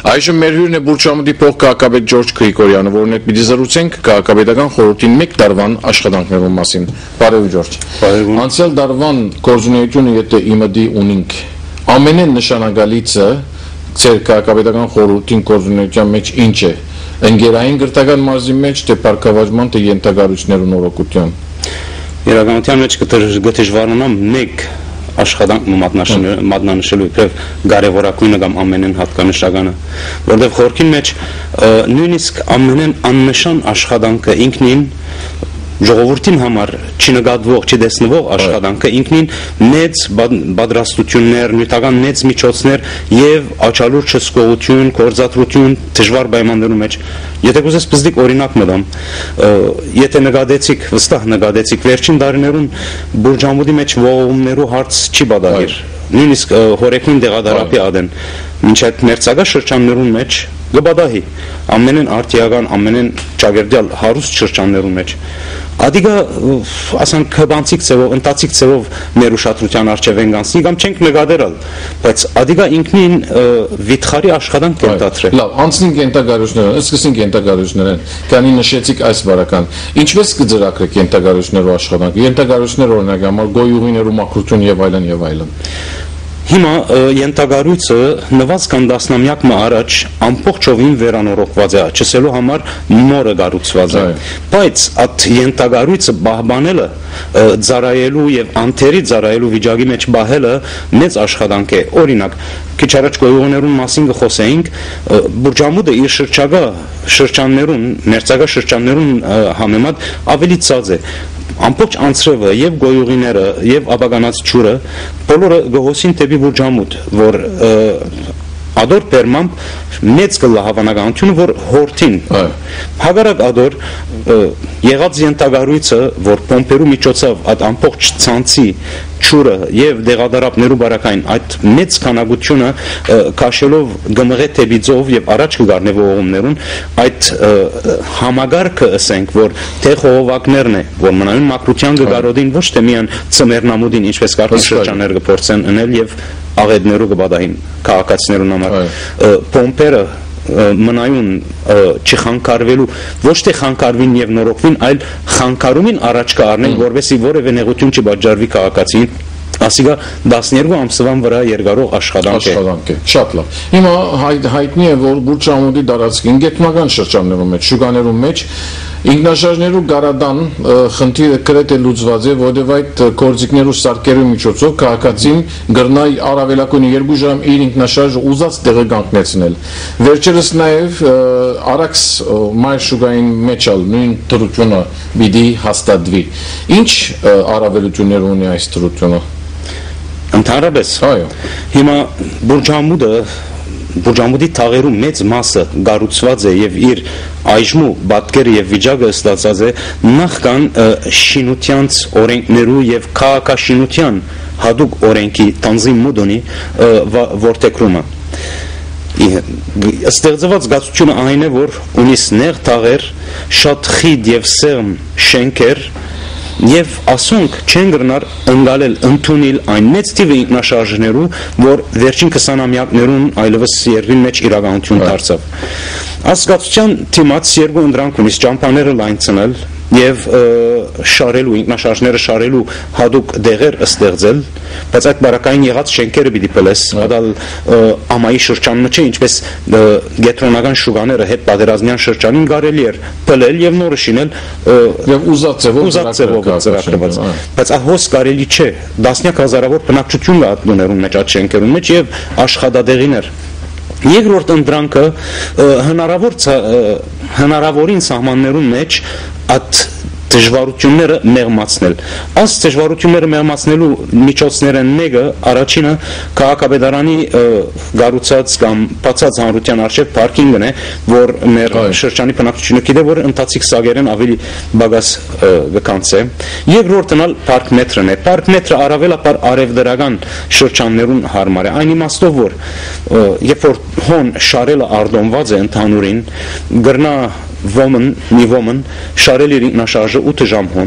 Այժմ մեր հյուրն է Բուրչամուտի փոխքաղաքապետ Ջորջ Գրիգորյանը, որն հետ պիտի զրուցենք քաղաքապետական խորհրդին 1 տարվան աշխատանքներու մասին։ Բարև Ջորջ։ Անցյալ տարվան գործունեությունը եթե իմդի ունենք, ամենեն նշանակալիցը ձեր քաղաքապետական խորհրդին գործունեության մեջ ինչ է։ Ընկերային գրթական մարզի մեջ թե փառքավաճման թե ենթագարություններու նորոգության։ Իրականության մեջ կդժվարանամ մեկ աշխատանք մատնանշելու իբրև կարևորագույնը կամ ամենեն հատկանշականը, որտեղ խորհրդի մեջ նույնիսկ ամենեն աննշան աշխատանքը ինքնին ժողովրդին համար չնկատվող, չտեսնվող աշխատանքը ինքնին մեծ պատրաստություններ, նյութական մեծ միջոցներ եւ աչալուր չսկողություն, կորզատրություն դժվար պայմաններում մեջ։ Եթե կուզես պզդիկ օրինակ մտամ, եթե նկատեցիք, վստահ նկատեցիք, վերջին տարիներուն Բուրչամուտի մեջ ողողումներու հարց չի բադահիր։ Նույնիսկ հորեկուն դեղադարապի ադեն մինչև մերձակա շրջաններուն մեջ գբադահի ամենեն արտիական, ամենեն ճագերդյալ հարուստ շրջաններուն մեջ Ադիգա ասան քբանցիկ ծևով, ընտացիկ ծևով մեր ուշադրության արժև են գանցնի կամ չենք նկատերալ, բայց ադիգա ինքնին վիթխարի աշխատանք կենտատրել։ Լավ, անցնենք ենթագարություններն, սկսենք ենթագարություններն, քանի նշեցիք այս բարական։ Ինչպես կձրակրեք ենթագարություններու աշխատանքը, ենթագարություններ օրինակ համար գոյուղիներու մաքրություն եւ այլն եւ այլն։ Հիմա ենթագարույցը նված կան տասնամյակ առաջ ամբողջովին վերանորոգված է, չսելու համար նորը գառուցված է, բայց այդ ենթագարույցը պահպանելը ծառայելու եւ անթերի ծառայելու վիճակի մեջ բահելը մեծ աշխատանք է։ Օրինակ, քիչ առաջ գոյուղներուն մասին կխոսեինք, Բուրչամուտը իր շրջակա շրջաններուն, մերձակա շրջաններուն համեմատ ավելի ցած է։ Ամբողջ անցրևը եւ գոյուղիները եւ աբականած ջուրը բոլորը գոհոսին տեպի Բուրչամուտ, որ ադոր պերմամբ մեծ կլա հավանականությունը, որ հորթին հագարակ ադոր եղած ենթագարույցը, որ պոմպերու միջոցով այդ ամբողջ ցանցի ջուրը եւ դեղադարապներու բարակային այդ մեծ քանակությունը քաշելով գմղե տեբիձով եւ առաջ կգառնե ողողումներուն այդ համագարկը ասենք որ թե խողովակներն է որ մնայուն մակրության գարոդին ոչ թե միան ծմերնամուդին ինչպես կարող շրջաններ կփորձեն ունել եւ աղետներու կբադային քաղաքացիներուն համար պոմպերը մնայուն չխանգարվելու ոչ թե խանգարվին եւ նորոգվին այլ խանգարումին առաջ կառնեն որովհետեւ որևէ նեղություն չբաժարվի քաղաքացին ասիգա 12 ամսվան վրա երկարող աշխատանք է շատ լավ հիմա հայտնի է որ Բուրչամուտի դարածքին գետնական շրջաններում մեջ շուկաներում մեջ ինքնաշարժներու գարադան խնդիրը կրետ է լուծված է որովհետև այդ կորձիկներու սարքերու միջոցով քաղաքացին գրնայ առավելակույնը 2 ժամ իր ինքնաշարժը ուզած տեղը կանգնեցնել վերջերս նաև Արաքս մայր շուկային մեջ ալ նույն դրությունը պիտի հաստատվի ինչ առավելություններ ունի այս դրությունը Ընդհանրապես հիմա Բուրչամուտի թաղերու մեծ մասը գառուցված է եւ իր այժմու բատկերը եւ վիճակը ստացած է նախքան շինությանց օրենքներու եւ քաղաքաշինության հadoop օրենքի Տանզիմ Մուդոնի որտեքրումը ստեղծված զգացությունը այն է որ ունի սնեղ թաղեր շատ խիտ եւ սեղմ շենքեր Եվ ասոնք չեն գրնար ընկալել ընդունել այն մեծ թիվը ինքնաշարժներու, որ վերջին 20-ամյակներուն այլևս երկրի մեջ իրականություն դարձավ։ Ազգացության թիմաց երկու ընդրանք ունի ճամփաները լայնցնել եւ շարելու ինքնաշարժները շարելու հadoop դեղեր ստեղծել, բայց այդ բարակային եղած շենքերը պիտի պլես, հադալ ամայի շրջանը չէ, ինչպես գետրոնական շուկաները հետ պատերազմյան շրջանին կարելի էր պլել եւ նորը շինել եւ ուզած ծևով ծրագրված, բայց ահոս կարելի չէ, դասնյակ հազարավոր բնակչություն կա դուներուն մեջ այդ շենքերուն մեջ եւ աշխատադեղիներ Երկրորդ ընդրանքը հնարավորին սահմաններուն մեջ այդ դժվարությունները մեղմացնել։ Այս դժվարությունները մեղմացնելու միջոցները մեկը առաջինը քաղաքապետարանի գառուցած կամ բացած հանրության արժեք պարկինգն է, որ մեր շրջանի բնակչությունը գիտե որ ընթացիկ սագերեն ավելի բագաս կկանցե։ Երկրորդն ալ պարկմետրն է։ Պարկմետրը առավելապար արևդրական շրջաններուն հարմար է։ Այն իմաստով որ երբ որ հոն շարելը արտոնված է ընդհանուրին գրնա Ոմն շարել իր ինքնաշարժը 8 ժամ հոն,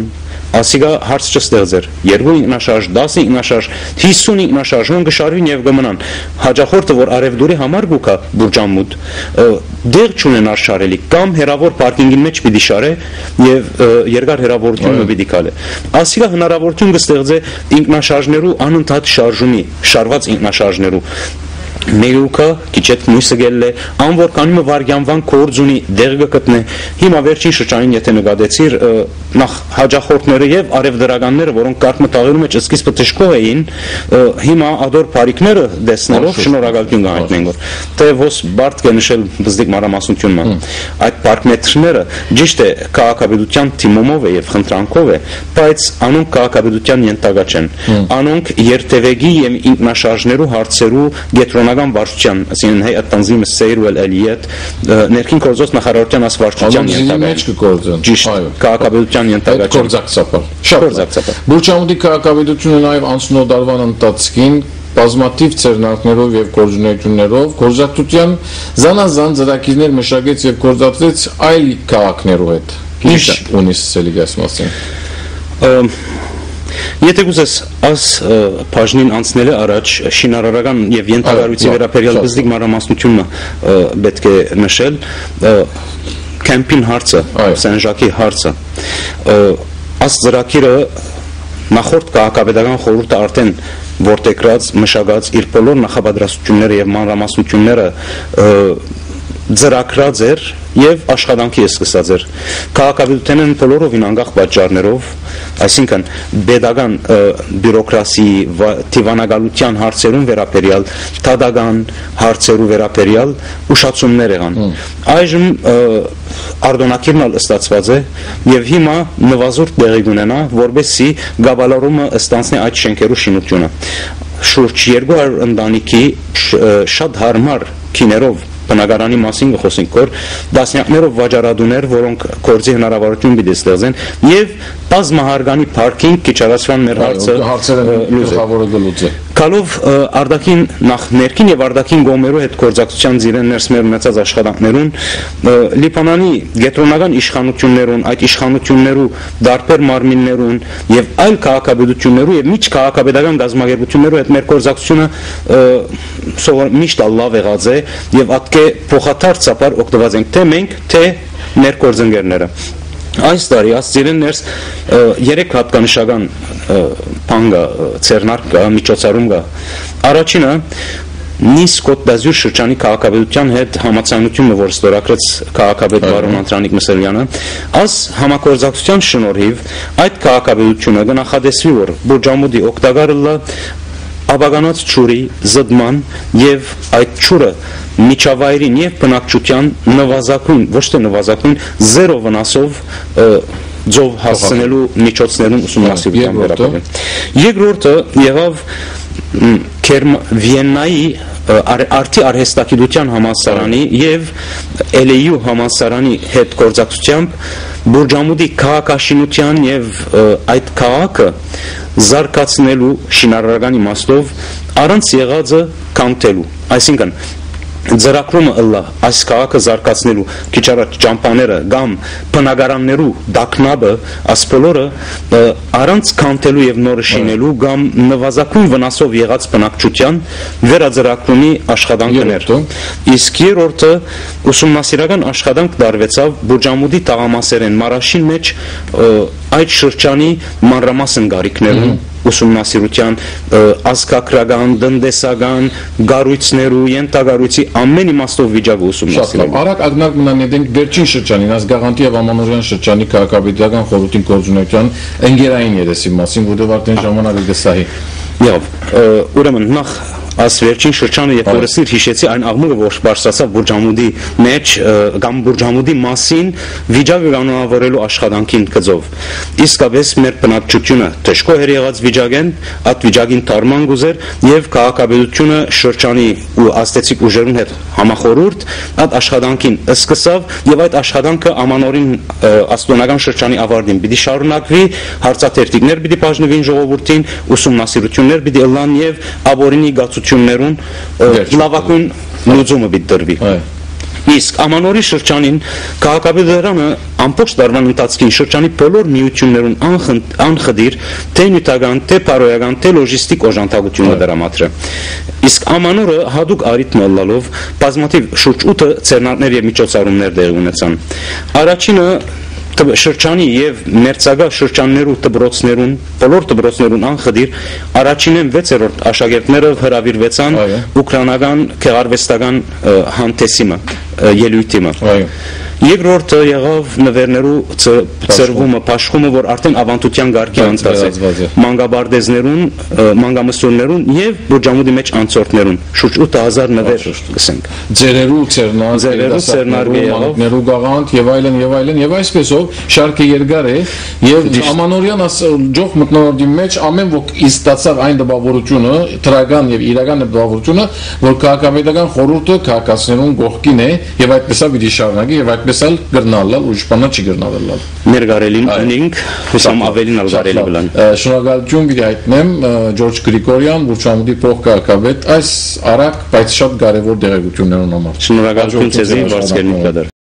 ասիգա հարց չստեղծեր 2 ինքնաշարժ 10 ինքնաշարժ 50 ինքնաշարժում գշարվին եւ գմնան հաջախորդը որ արևդուրի համար գուկա բուրջամուտ դեղ չունենար շարելի կամ հերավոր պարկինգին մեջ պիտի շարե եւ երկար հերավորությունը պիտի կալե ասիգա հնարավորություն կստեղծե ինքնաշարժներու անընդհատ շարժումի շարված ինքնաշարժներու Մերուկա քիչետ մույսը գելլե անոր կանիմը վարգյանվան կորձունի դեղը գտնե հիմա վերջին շրջանին եթե նկատեցիր նախ հաջախորդները եւ արևդրականները որոնք կարգ մտաղելու մեջ սկիզբը դժկող էին հիմա ադոր բարիկները դեսնելով շնորհակալություն կհայտնենք որ թե ոս բարդ կնշել բզդիկ մանրամասնությունն այդ պարկմետրները ճիշտ է քաղաքապետության թիմումով է եւ խնդրանքով է բայց անոնք քաղաքապետության ենթակա չեն անոնք երթևեկի եւ ինքնաշարժներու հարցերու գետրոնական վարչության ասին հայ տանզիմը սերուել էլիետ ներքին կորզոց նախարարության ասվարչության ենթակա ճիշտ քաղաքապետության ենթակա կորձակցապար Բուրջամուտի քաղաքապետությունը նաեւ անցնող դարվան ընթացքին բազմաթիվ ցերնանքներով եւ գործունեություններով գործակցության զանազան ծրագիրներ մշակեց եւ գործադրեց այլ քաղաքներու հետ ինչ ունի սելիգաս մասին Եթե գուզես աս բաժնին անցնելը առաջ շինարարական եւ ենթակառույցի վերաբերյալ բզդիկ մանրամասնությունը պետք է նշել կեմպին հարցը Սեն-Ժակի հարցը աս ծրագիրը նախորդ քաղաքապետական խորհուրդը արդեն որտեղած մշակած իր բոլոր նախապատրաստությունները եւ մանրամասնությունները ծրագրած էր եւ աշխատանքի է սկսած էր քաղաքապետութենն բոլորովին անկախ պատճառներով այսինքն pedagogan բյուրոկրասի դիվանագալության հարցերուն վերաբերյալ դատական հարցերու վերաբերյալ ուշացումներ եղան այժմ արտոնակիրն ստացված է եւ հիմա նվազորդ տեղի ունենա որբեսի գաբալարումը ստանցնի այդ շենքերու շինությունը շուրջ 200 ընտանիքի շատ հարմար քիներով բնակարանի մասին խոսենք որ դասնյակներով վաճառադուներ որոնք կորձի հնարավորություն պիտի ստեղծեն եւ բազմահարգանի պարկինգ քիչարացման մեր հարցերը լուծե Կալով արդակին նախ ներքին եւ արդակին գոմերու հետ գործակցության ձիրեն ներս մեր ունեցած աշխատանքներուն Լիբանանի գետրոնական իշխանություններուն այդ իշխանություններու դարբեր մարմիններուն եւ այլ քաղաքապետություններու եւ միջ քաղաքապետական գազագերբություններու հետ մեր գործակցությունը միշտ լավ եղած է եւ ատկե փոխադարձաբար օգտված ենք թե մենք թե ներգործընկերները Այս տարի ասցիրեն ներս 3 հատկանշական բանգա ցերնարկ կա միջոցառում կա առաջինը Նիս Կոտ դազյուր շրջանի քաղաքապետության հետ համացանությունը որ ստորագրեց քաղաքապետ բարոն Անտրանիկ Մսելյանը աս համագործակցության շնորհիվ այդ քաղաքապետությունը կնախադեсվի որ Բուրջամուտի օգտակարը Աբագանոց ճուրի զդման եւ այդ ճուրը միջավայրին եւ բնակչության նվազագույն ոչ թե նվազագույն 0 վնասով ձով հասցնելու միջոցներուն ուսումնասիրության վերաբերյալ երկրորդը եղավ Վիեննայի արդի արհեստագիտության համալսարանի եւ LAU համալսարանի հետ գործակցությամբ Բուրջամուտի քաղաքաշինության եւ այդ քաղաքը զարգացնելու շինարարական իմաստով առանց եղածը կանտելու այսինքն Ձեռակրումը ըլլա այս քաղաքը զարգացնելու քիչ առաջ ճամփաները կամ բնակարաններու դակնաբը ասպոլորը առանց կանտելու եւ նորը շինելու կամ նվազագույն վնասով եղած բնակչության վերաձեռակրումի աշխատանքներ իսկ երրորդը ուսումնասիրական աշխատանք դարվեցավ Բուրջամուտի տաղամասերեն Մարաշին մեջ այդ շրջանի մանրամասն գարիքներուն ուսումնասիրության ազգագրական, տնտեսական, գառույցներու, ենթագառույցի ամեն իմաստով վիճակը ուսումնասիրել։ Արագ ակնարկ մնանետենք վերջին շրջանին, ազգաղանթի եւ ամանորյան շրջանի քաղաքապետական խորհրդին գործունեության ընկերային երեսի մասին, որտեղ արդեն ժամանակը գսահի։ Ուրեմն նախ As վերջին շրջանը երբ որ սիր հիշեցի այն աղմուկը որ բարձրացավ Բուրջամուտի մեջ կամ Բուրջամուտի մասին վիճակը կանոնավորելու աշխատանքին գծով իսկապես մեր բնակչությունը դժգոհ էր եղած վիճակեն այդ վիճակին թարման գուզեր եւ քաղաքապետությունը շրջանի ու աստեցիկ ուժերուն հետ համախորհուրդ այդ աշխատանքին սկսավ եւ այդ աշխատանքը ամանորին աստոնական շրջանի ավարտին պիտի շարունակվի հարցաթերթիկներ պիտի բաժնվին ժողովրդին ուսումնասիրություններ պիտի ըլլան եւ աբորինի գացություններուն լավակույն լուծումը պիտի դրվի Իսկ ամանորի շրջանին քաղաքապետարանը ամբողջ տարվան ընթացքին շրջանի բոլոր միություններուն անխդիր թե նյութական, թե բարոյական, թե լոժիստիկ օժանդակությունը դրամատրը։ Իսկ ամանորը հadoop արիթմ ըլլալով բազմաթիվ շուրջ 8 ցերնատներ եւ միջոցառումներ դեղի ունեցան։ Առաջինը շրջանի եւ մերձագա շրջաններու դբրոցներուն բոլոր դբրոցներուն անխդիր առաջինեն 6-րդ աշակերտները հրավիրվեցան ուկրաինական քեղարվեստական հանդեսիմը ելույթիմը երկրորդը եղավ նվերներու ծրվումը աշխումը որ արդեն ավանդության գարկի անցած է մանգաբարդեզներուն մանգամսուրներուն եւ բուրջամուդի մեջ անցորդներուն շուրջ 8000 նվեր գսենք ձերերու ցերնարներու գաղանդ եւ այլն եւ այսպեսով շարքը երկար է եւ ամանորյան ջող մտնորդի մեջ ամեն ոք իստացավ այն դպավորությունը տրական եւ իրական դպավորությունը որ քաղաքապետական խորհուրդը քաղաքացիներուն կողքին է եւ այդպես է շարունակի եւ այդպես գրնալալ ու իշխանա չի գրնալալ ներգարելին ինք հուսամ ավելին ալգարելի բլան շնորհակալություն գիտի հայտնեմ Ջորջ Գրիգորյան Բուրչամուդի փոխքաղաքապետ այս արագ բայց շատ կարևոր դերակցություններուն համար շնորհակալություն ցեզի վարսկերնիկադար